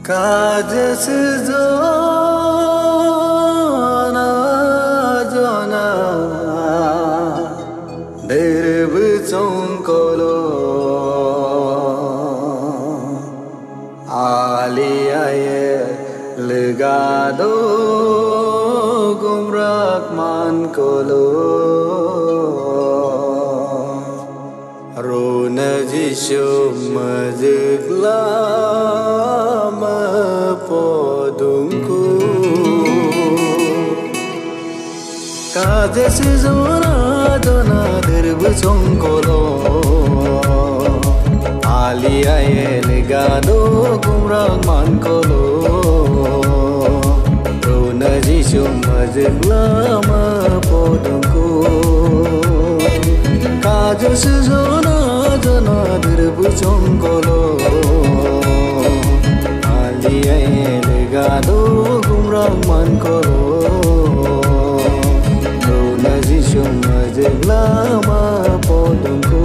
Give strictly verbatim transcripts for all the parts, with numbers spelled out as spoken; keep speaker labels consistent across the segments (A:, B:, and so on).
A: Kajes zona zona derb chongkolo aliaye legado gumrak mankolo rona jishum majgla podungku kajes zona zona derb chongkolo aliaye legado gumrak mankolo rona jishum majgla podungku kajes zona zona derb chongkolo aliaye legado gumrak mankolo rona jishum majgla podungku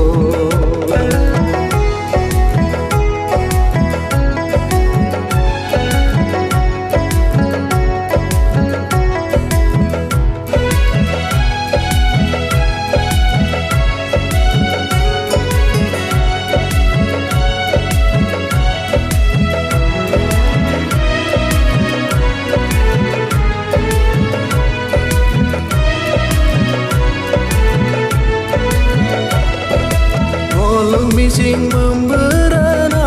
A: Bising memberana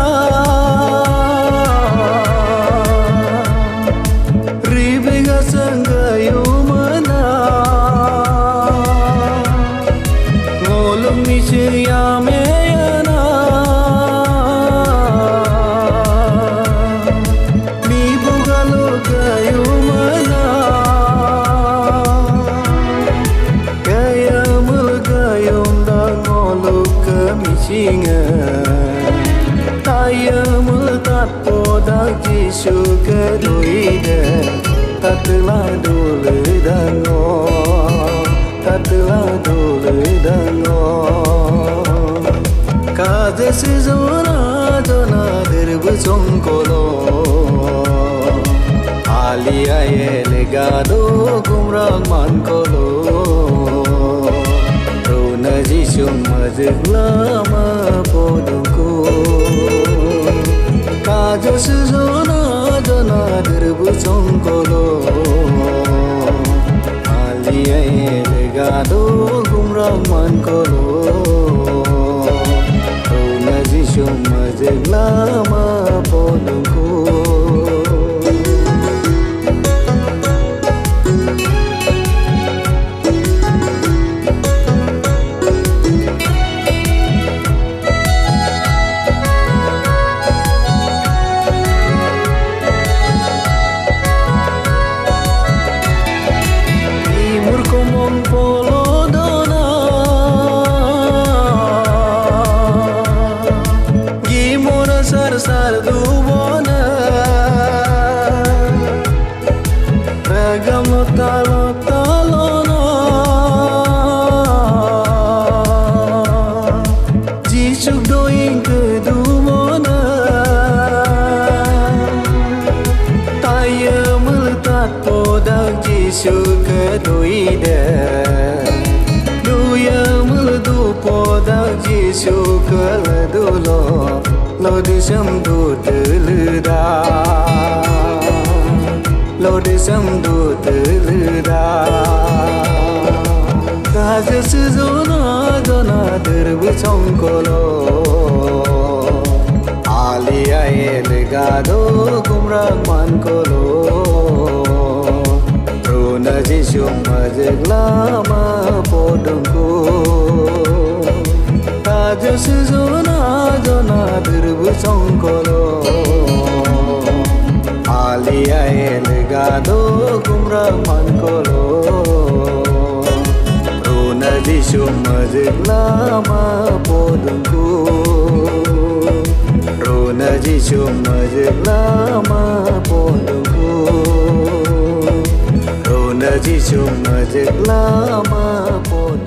A: Ribega sanggayo mana Ngolong mising yameyana Mibugalo gayo mana Kaya mulgayong da ngolong kamisinga Taya multat podak jisu kedoide Tatlah dulu dango Tatlah dulu dango Kajes zona zona derb chongkolo aliaye legado gumrak mankolo rona jishum majgla podungku kajes zona zona derb chongkolo aliaye legado gumrak mankolo rona jishum majgla podungku sardu bona ragam talo talona jisuk doing kedumona taya multat podak jisuk kedoide duya muldu podak jisuk kedulo Lodisam dut leda Lodisam dut leda Kajes zona zona derb chongkolo aliaye legado gumrak mankolo rona jishum majgla podungku kajes zona zona derb chongkolo aliaye legado gumrak mankolo rona jishum majgla podungku rona jishum majgla podungku rona jishum majgla podungku